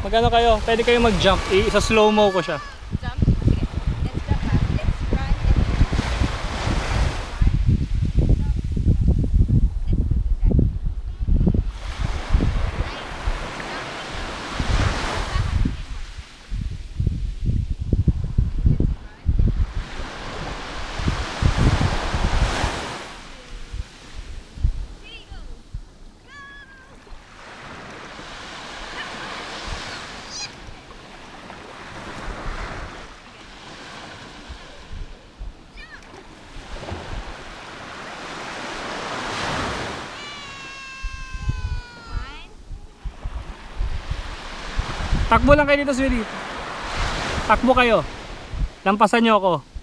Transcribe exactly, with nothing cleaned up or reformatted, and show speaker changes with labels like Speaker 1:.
Speaker 1: Magano kayo? Pwede kayo mag-jump. I sa slow-mo ko siya.
Speaker 2: Jump? Sige. Let's jump ha. Let's run and
Speaker 1: Takbo lang kayo dito, sweetie. Takbo kayo. Lampasan nyo ako.